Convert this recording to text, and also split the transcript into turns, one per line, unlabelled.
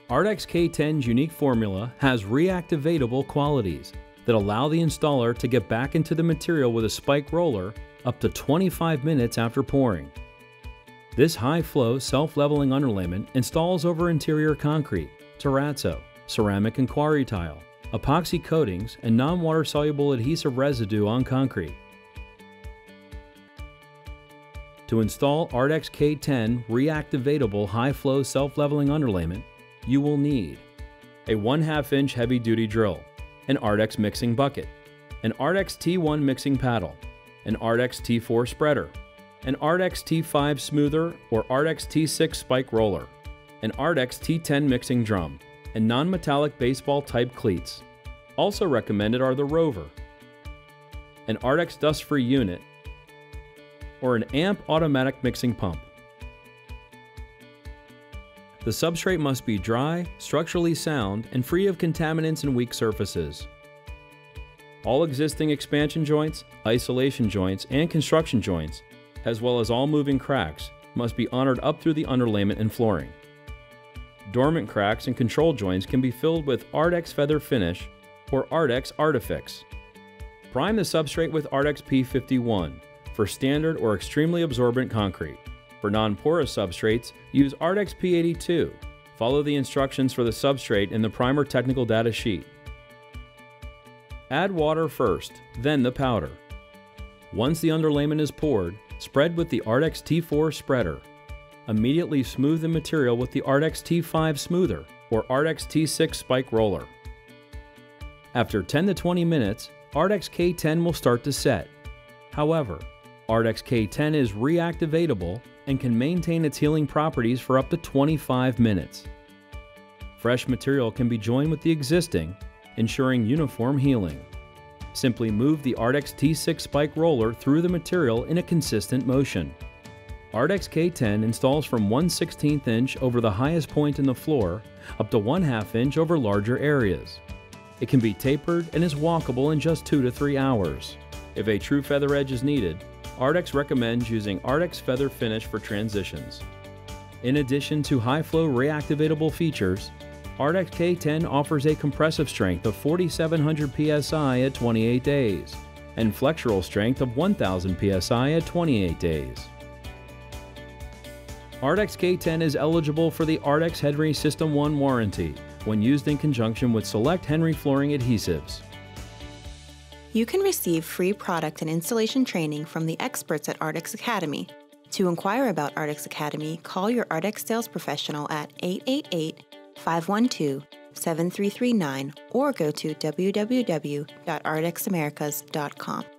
ARDEX K10's unique formula has reactivatable qualities that allow the installer to get back into the material with a spike roller up to 25 minutes after pouring. This high-flow, self-leveling underlayment installs over interior concrete, terrazzo, ceramic and quarry tile, epoxy coatings, and non-water soluble adhesive residue on concrete. To install ARDEX K10 reactivatable high-flow self-leveling underlayment, you will need a 1/2 inch heavy-duty drill, an ARDEX mixing bucket, an ARDEX T-1 mixing paddle, an ARDEX T-4 Spreader, an ARDEX T-5 smoother or ARDEX T-6 Spiked Roller, an ARDEX T-10 mixing drum, and non-metallic baseball-type cleats. Also recommended are the ROVER, an ARDEX DUSTFREE unit, or an AMP automatic mixing pump. The substrate must be dry, structurally sound, and free of contaminants and weak surfaces. All existing expansion joints, isolation joints, and construction joints, as well as all moving cracks, must be honored up through the underlayment and flooring. Dormant cracks and control joints can be filled with ARDEX Feather Finish or ARDEX Artifix. Prime the substrate with ARDEX P51 for standard or extremely absorbent concrete. For non-porous substrates, use ARDEX P82. Follow the instructions for the substrate in the primer technical data sheet. Add water first, then the powder. Once the underlayment is poured, spread with the ARDEX T-4 Spreader. Immediately smooth the material with the ARDEX T-5 Smoother or ARDEX T-6 Spiked Roller. After 10 to 20 minutes, ARDEX K10 will start to set. However, ARDEX K10 is reactivatable and can maintain its healing properties for up to 25 minutes. Fresh material can be joined with the existing, ensuring uniform healing. Simply move the ARDEX T6 Spiked Roller through the material in a consistent motion. ARDEX K10 installs from 1/16 inch over the highest point in the floor up to 1/2 inch over larger areas. It can be tapered and is walkable in just 2 to 3 hours. If a true feather edge is needed, ARDEX recommends using ARDEX Feather Finish for transitions. In addition to high-flow reactivatable features, ARDEX K10 offers a compressive strength of 4,700 psi at 28 days and flexural strength of 1,000 psi at 28 days. ARDEX K10 is eligible for the ARDEX Henry System 1 warranty when used in conjunction with select Henry flooring adhesives.
You can receive free product and installation training from the experts at ARDEX Academy. To inquire about ARDEX Academy, call your ARDEX sales professional at 888-512-7339 or go to www.ardexamericas.com.